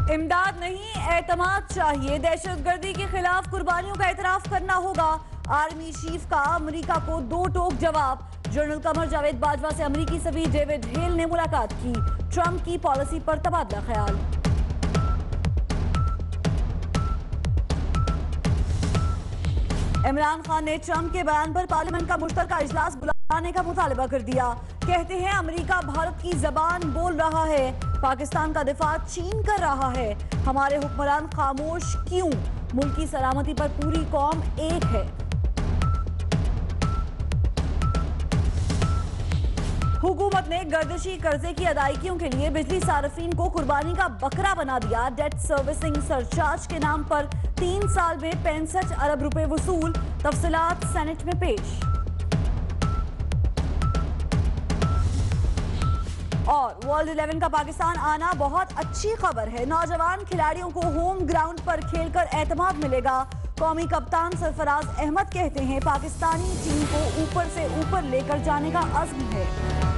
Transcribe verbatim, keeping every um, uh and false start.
इमदाद नहीं, एतमाद चाहिए। दहशतगर्दी के खिलाफ कुर्बानियों का एतराफ करना होगा। आर्मी चीफ का अमेरिका को दो टोक जवाब। जनरल कमर जावेद बाजवा से अमेरिकी सफीर डेविड हेल ने मुलाकात की। ट्रंप की पॉलिसी पर तबादला ख्याल। इमरान खान ने ट्रंप के बयान पर पार्लियामेंट का मुश्तरका इजलास बुलाने का मुतालबा कर दिया। कहते हैं अमेरिका भारत की जबान बोल रहा है, पाकिस्तान का दिफा चीन कर रहा है। हमारे हुक्मरान खामोश क्यों? मुल्क की सलामती पर पूरी कौम एक है। हुकूमत ने गर्दिशी कर्जे की अदायगियों के लिए बिजली सार्फिन को कुर्बानी का बकरा बना दिया। डेट सर्विसिंग सरचार्ज के नाम पर तीन साल में पैंसठ अरब रुपए वसूल। तफसीलात सेनेट में पेश। और वर्ल्ड इलेवन का पाकिस्तान आना बहुत अच्छी खबर है। नौजवान खिलाड़ियों को होम ग्राउंड पर खेलकर एतमाद मिलेगा। कौमी कप्तान सरफराज अहमद कहते हैं पाकिस्तानी टीम को ऊपर से ऊपर लेकर जाने का अज़्म है।